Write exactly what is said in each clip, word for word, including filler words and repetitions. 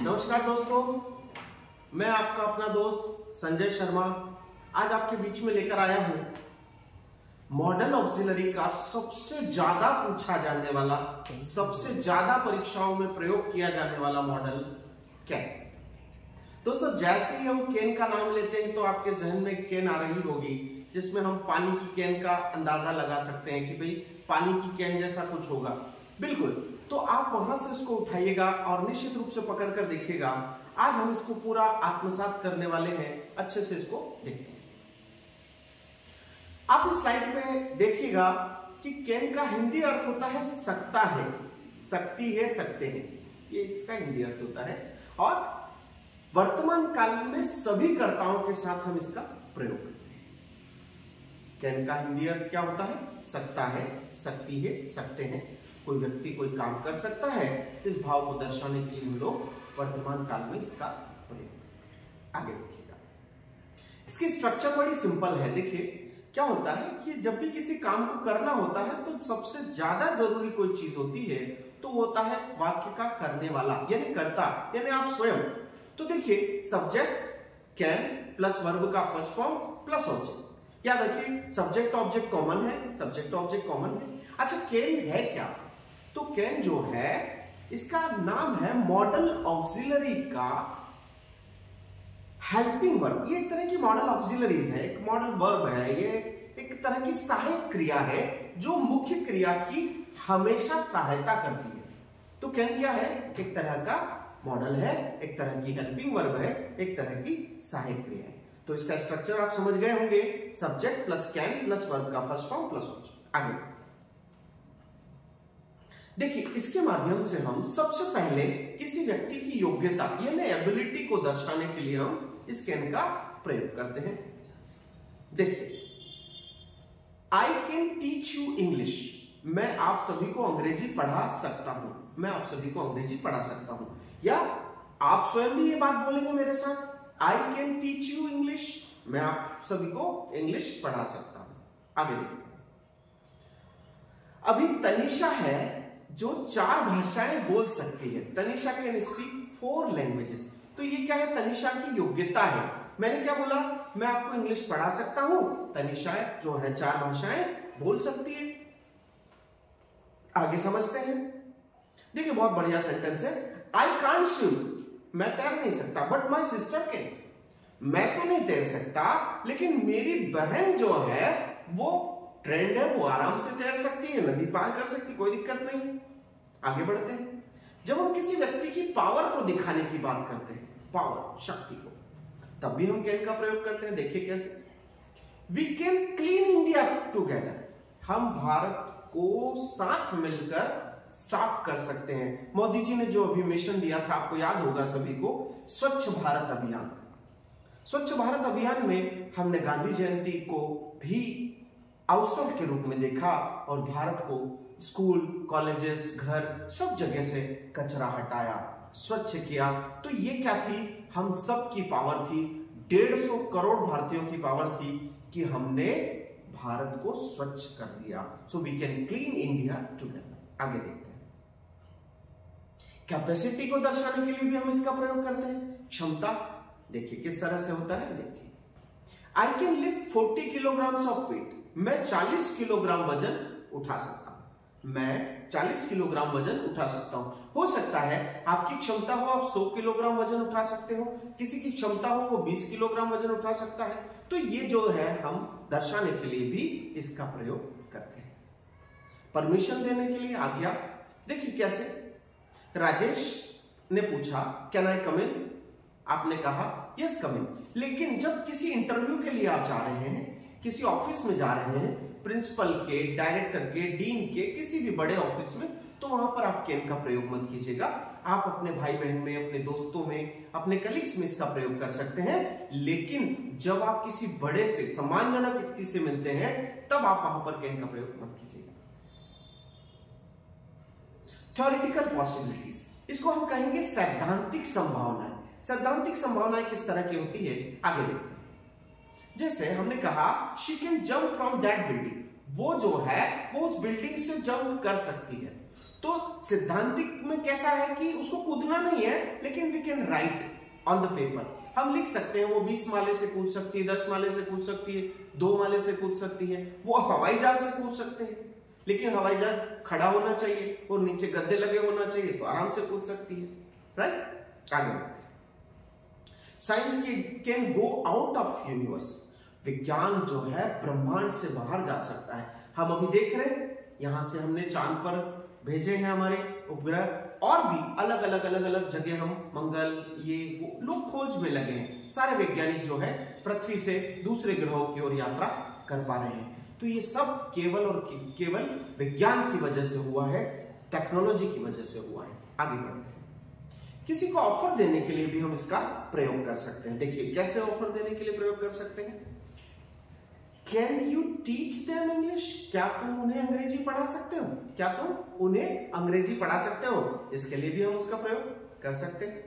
नमस्कार दोस्तों, मैं आपका अपना दोस्त संजय शर्मा आज आपके बीच में लेकर आया हूं मॉडल ऑक्सिलरी का सबसे ज्यादा पूछा जाने वाला, सबसे ज्यादा परीक्षाओं में प्रयोग किया जाने वाला मॉडल कैन। दोस्तों, जैसे ही हम कैन का नाम लेते हैं तो आपके जहन में कैन आ रही होगी, जिसमें हम पानी की कैन का अंदाजा लगा सकते हैं कि भाई पानी की कैन जैसा कुछ होगा। बिल्कुल, तो आप वहां से इसको उठाइएगा और निश्चित रूप से पकड़ कर देखिएगा। आज हम इसको पूरा आत्मसात करने वाले हैं, अच्छे से इसको देखते हैं। आप इस स्लाइड में देखिएगा कि कैन का हिंदी अर्थ होता है सकता है, सकती है, सकते हैं, ये इसका हिंदी अर्थ होता है। और वर्तमान काल में सभी कर्ताओं के साथ हम इसका प्रयोग करते हैं। कैन का हिंदी अर्थ क्या होता है? सकता है, सकती है, सकते हैं। कोई व्यक्ति कोई काम कर सकता है, इस भाव को दर्शाने के लिए हम लोग वर्तमान काल में इसका प्रयोग करते हैं। आगे देखिएगा, इसकी स्ट्रक्चर बड़ी सिंपल है। देखिए क्या होता है कि जब भी किसी काम को करना होता है तो सबसे ज्यादा जरूरी कोई चीज होती है तो वो होता है वाक्य का करने वाला, यानी कर्ता, यानी आप स्वयं। तो देखिए, सब्जेक्ट कैन प्लस वर्ब का फर्स्ट फॉर्म प्लस ऑब्जेक्ट। याद रखिए, सब्जेक्ट ऑब्जेक्ट कॉमन है, सब्जेक्ट ऑब्जेक्ट कॉमन है। अच्छा, कैन है क्या? तो कैन जो है, इसका नाम है मॉडल ऑक्सिलरी का हेल्पिंग वर्ब। ये एक तरह की मॉडल ऑक्सिलरीज है, एक मॉडल वर्ब है, ये एक तरह की सहायक क्रिया है जो मुख्य क्रिया की हमेशा सहायता करती है। तो कैन क्या है? एक तरह का मॉडल है, एक तरह की हेल्पिंग वर्ब है, एक तरह की सहायक क्रिया है। तो इसका स्ट्रक्चर आप समझ गए होंगे, subject plus can plus verb का फर्स्ट फॉर्म प्लस ऑब्जेक्ट। आगे देखिए, इसके माध्यम से हम सबसे पहले किसी व्यक्ति की योग्यता यानी एबिलिटी को दर्शाने के लिए हम इस कैन का प्रयोग करते हैं। देखिए, I can teach you English. मैं आप सभी को अंग्रेजी पढ़ा सकता हूं, मैं आप सभी को अंग्रेजी पढ़ा सकता हूं। या आप स्वयं भी ये बात बोलेंगे मेरे साथ, I can teach you English. मैं आप सभी को इंग्लिश पढ़ा सकता हूं। आगे देखते हैं। अभी तनिषा है जो चार भाषाएं बोल सकती है। Tanisha can speak four languages. तो ये क्या है? तनिषा की योग्यता है। मैंने क्या बोला? मैं आपको इंग्लिश पढ़ा सकता हूं। तनिषा जो है चार भाषाएं बोल सकती है। आगे समझते हैं। देखिए, बहुत बढ़िया सेंटेंस है। I can't swim. मैं तैर नहीं सकता, बट माई सिस्टर कैन। मैं तो नहीं तैर सकता, लेकिन मेरी बहन जो है वो ट्रेंड है, वो आराम से तैर सकती है, नदी पार कर सकती है, कोई दिक्कत नहीं। आगे बढ़ते हैं। जब हम किसी व्यक्ति की पावर को दिखाने की बात करते हैं, पावर, शक्ति को, तब भी हम कैन का प्रयोग करते हैं। देखिए कैसे। We can clean India together. हम भारत को साथ मिलकर साफ कर सकते हैं। मोदी जी ने जो अभी मिशन दिया था, आपको याद होगा सभी को, स्वच्छ भारत अभियान। स्वच्छ भारत अभियान में हमने गांधी जयंती को भी अवसर के रूप में देखा और भारत को स्कूल, कॉलेजेस, घर, सब जगह से कचरा हटाया, स्वच्छ किया। तो ये क्या थी? हम सब की पावर थी, डेढ़ सौ करोड़ भारतीयों की पावर थी कि हमने भारत को स्वच्छ कर दिया। So we can clean India together. आगे देखते हैं। कैपेसिटी को दर्शाने के लिए भी हम इसका प्रयोग करते हैं। क्षमता देखिए किस तरह से होता है। देखिए, I can lift forty kilograms of weight. मैं चालीस किलोग्राम वजन उठा सकता हूं। मैं चालीस किलोग्राम वजन उठा सकता हूं। हो सकता है आपकी क्षमता हो, आप सौ किलोग्राम वजन उठा सकते हो, किसी की क्षमता हो वो बीस किलोग्राम वजन उठा सकता है। तो ये जो है हम दर्शाने के लिए भी इसका प्रयोग करते हैं। परमिशन देने के लिए आज्ञा। देखिए कैसे। राजेश ने पूछा, कैन आई कम इन? आपने कहा यस कम इन। लेकिन जब किसी इंटरव्यू के लिए आप जा रहे हैं, किसी ऑफिस में जा रहे हैं, प्रिंसिपल के, डायरेक्टर के, डीन के, किसी भी बड़े ऑफिस में, तो वहां पर आप कैन का प्रयोग मत कीजिएगा। आप अपने भाई बहन में, अपने दोस्तों में, अपने कलीग्स में इसका प्रयोग कर सकते हैं। लेकिन जब आप किसी बड़े से, सम्मानजनक व्यक्ति से मिलते हैं, तब आप वहां पर कैन का प्रयोग मत कीजिएगा। थ्योरेटिकल पॉसिबिलिटीज, इसको हम कहेंगे सैद्धांतिक संभावनाएं। सैद्धांतिक संभावनाएं किस तरह की होती है? आगे देखते हैं। जैसे हमने कहा, she can jump from that building. वो जो है वो उस बिल्डिंग से जंप कर सकती है। तो सिद्धांतिक में कैसा है कि उसको कूदना नहीं है, लेकिन we can write on the paper, हम लिख सकते हैं। वो बीस माले से कूद सकती है, दस माले से कूद सकती है, दो माले से कूद सकती है, वो हवाई जहाज से कूद सकते हैं, लेकिन हवाई जहाज खड़ा होना चाहिए और नीचे गद्दे लगे होना चाहिए, तो आराम से कूद सकती है, राइट। आगे बढ़ते हैं। Science can go out of universe, विज्ञान जो है ब्रह्मांड से बाहर जा सकता है। हम अभी देख रहे हैं, यहां से हमने चांद पर भेजे हैं हमारे उपग्रह, और भी अलग अलग अलग अलग जगह हम मंगल ये वो लोग खोज में लगे हैं। सारे वैज्ञानिक जो है पृथ्वी से दूसरे ग्रहों की ओर यात्रा कर पा रहे हैं। तो ये सब केवल और केवल विज्ञान की वजह से हुआ है, टेक्नोलॉजी की वजह से हुआ है। आगे बढ़ते हैं। किसी को ऑफर देने के लिए भी हम इसका प्रयोग कर सकते हैं। देखिए कैसे ऑफर देने के लिए प्रयोग कर सकते हैं। Can you teach them English, क्या तुम उन्हें अंग्रेजी पढ़ा सकते हो, क्या तुम उन्हें अंग्रेजी पढ़ा सकते हो, इसके लिए भी हम उसका प्रयोग कर सकते हैं।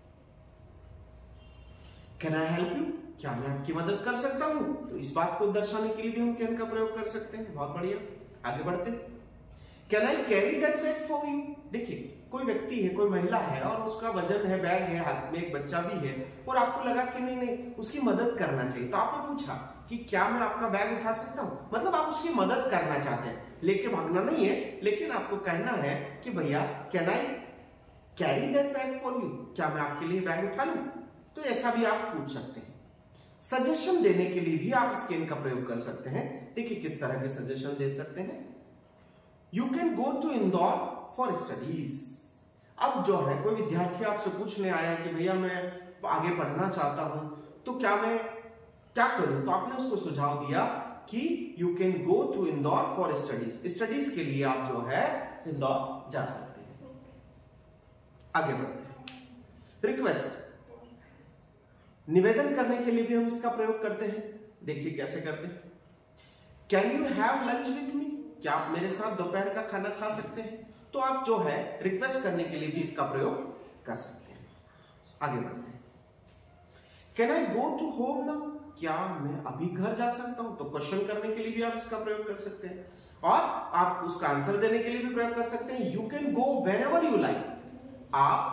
कैन आई हेल्प यू, क्या मैं आपकी मदद कर सकता हूं, तो इस बात को दर्शाने के लिए भी हम कैन का प्रयोग कर सकते हैं। बहुत बढ़िया, आगे बढ़ते। Can I carry that bag for you, देखिए कोई व्यक्ति है, कोई महिला है और उसका वजन है, बैग है, हाथ में एक बच्चा भी है, और आपको लगा कि नहीं नहीं उसकी मदद करना चाहिए, तो आपने पूछा कि क्या मैं आपका बैग उठा सकता हूं, मतलब आप उसकी मदद करना चाहते हैं, लेके भागना नहीं है, लेकिन आपको कहना है कि भैया can I carry that bag for you, क्या मैं आपके लिए बैग उठा लूं, तो ऐसा भी आप पूछ सकते हैं। सजेशन देने के लिए भी आप स्कैन का प्रयोग कर सकते हैं। देखिए किस तरह के सजेशन दे सकते हैं। You can go to Indore for studies, अब जो है कोई विद्यार्थी आपसे पूछने आया कि भैया मैं आगे पढ़ना चाहता हूं, तो क्या मैं क्या करूं, तो आपने उसको सुझाव दिया कि you can go to Indore for studies, studies के लिए आप जो है इंदौर जा सकते हैं। आगे बढ़ते हैं। रिक्वेस्ट, निवेदन करने के लिए भी हम इसका प्रयोग करते हैं। देखिए कैसे करते हैं। Can you have lunch with me, क्या आप मेरे साथ दोपहर का खाना खा सकते हैं, तो आप जो है रिक्वेस्ट करने के लिए भी इसका प्रयोग कर सकते हैं। आगे बढ़ते हैं। Can I go to home now, क्या मैं अभी घर जा सकता हूं, तो क्वेश्चन करने के लिए भी आप इसका प्रयोग कर सकते हैं, और आप उसका आंसर देने के लिए भी प्रयोग कर सकते हैं। You can go whenever you like, आप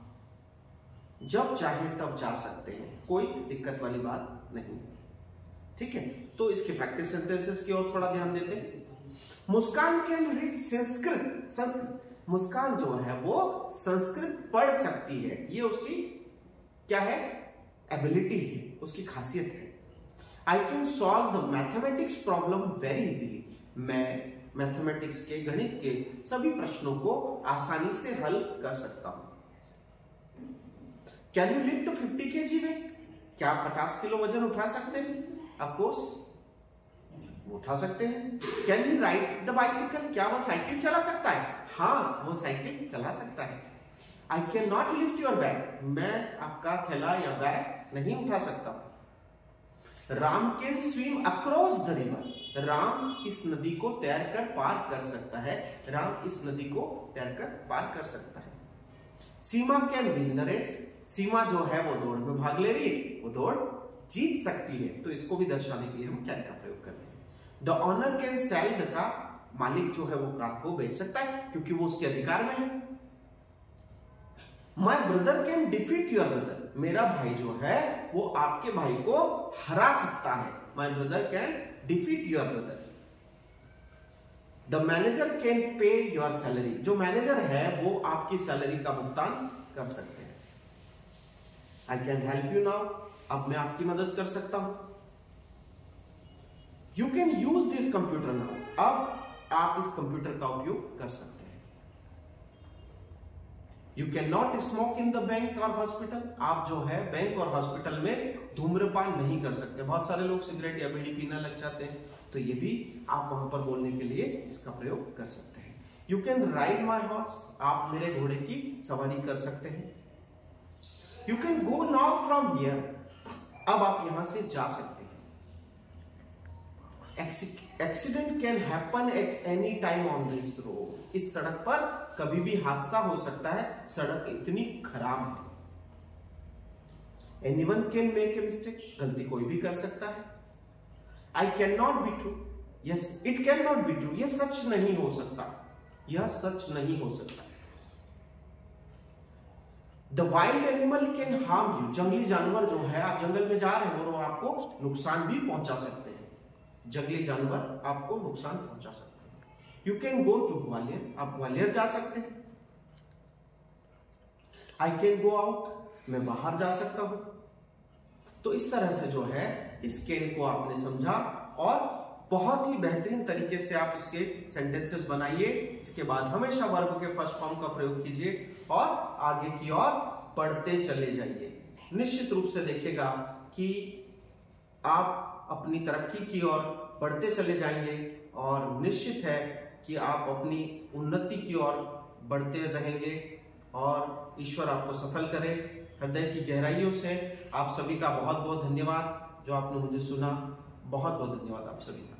जब चाहे तब जा सकते हैं, कोई दिक्कत वाली बात नहीं, ठीक है। तो इसके प्रैक्टिस सेंटेंसेस की ओर थोड़ा ध्यान देते हैं। मुस्कान कैन रीड संस्कृत, संस्कृत मुस्कान जो है वो संस्कृत पढ़ सकती है, ये उसकी क्या है, एबिलिटी है, उसकी खासियत है। I can solve the mathematics problem very easily, मैं मैथमेटिक्स के गणित के सभी प्रश्नों को आसानी से हल कर सकता हूं। Can you lift fifty kg में, क्या आप पचास किलो वजन उठा सकते हैं, ऑफ कोर्स उठा सकते हैं। Can you ride the bicycle, क्या वह साइकिल चला सकता है, हाँ वो साइकिल चला सकता है। I can not lift your bag, मैं आपका थैला या बैग नहीं उठा सकता। Ram can swim across the river, Ram इस नदी को तैरकर पार कर सकता है, राम इस नदी को तैरकर पार कर सकता है। Seema can win the race, Seema जो है वो दौड़ में भाग ले रही है, वो दौड़ जीत सकती है, तो इसको भी दर्शाने के लिए हम कैन का प्रयोग करते हैं। The owner can sell the car, मालिक जो है वो कार को बेच सकता है क्योंकि वो उसके अधिकार में है। My brother can defeat your brother, मेरा भाई जो है वो आपके भाई को हरा सकता है। My brother can defeat your brother. The manager can pay your salary, जो मैनेजर है वो आपकी सैलरी का भुगतान कर सकते हैं। I can help you now, अब मैं आपकी मदद कर सकता हूं। You can use this computer now, अब आप इस कंप्यूटर का उपयोग कर सकते हैं। You can not smoke in the bank और हॉस्पिटल, आप जो है बैंक और हॉस्पिटल में धूम्रपान नहीं कर सकते। बहुत सारे लोग सिगरेट या बीड़ी पीना लग जाते हैं, तो ये भी आप वहां पर बोलने के लिए इसका प्रयोग कर सकते हैं। You can ride my horse, आप मेरे घोड़े की सवारी कर सकते हैं। You can go now from here, अब आप यहां से जा सकते हैं। Accident can happen at any time on this road, इस सड़क पर कभी भी हादसा हो सकता है, सड़क इतनी खराब है। Anyone can make a mistake, गलती कोई भी कर सकता है। I can not be true, yes it can not be true, ये सच नहीं हो सकता। यह सच नहीं हो सकता। The wild animal can harm you, जंगली जानवर जो है, आप जंगल में जा रहे हो और आपको नुकसान भी पहुंचा सकते हैं। जंगली जानवर आपको नुकसान पहुंचा सकते हैं। You can go to Gwalior, आप ग्वालियर जा सकते हैं। आई कैन गो आउट, मैं बाहर जा सकता हूं। तो इस तरह से जो है इस कैन को आपने समझा और बहुत ही बेहतरीन तरीके से आप इसके सेंटेंसेस बनाइए। इसके बाद हमेशा वर्ब के फर्स्ट फॉर्म का प्रयोग कीजिए और आगे की ओर बढ़ते चले जाइए। निश्चित रूप से देखिएगा कि आप अपनी तरक्की की ओर बढ़ते चले जाएंगे और निश्चित है कि आप अपनी उन्नति की ओर बढ़ते रहेंगे और ईश्वर आपको सफल करे। हृदय की गहराइयों से आप सभी का बहुत बहुत धन्यवाद जो आपने मुझे सुना। बहुत बहुत धन्यवाद आप सभी का।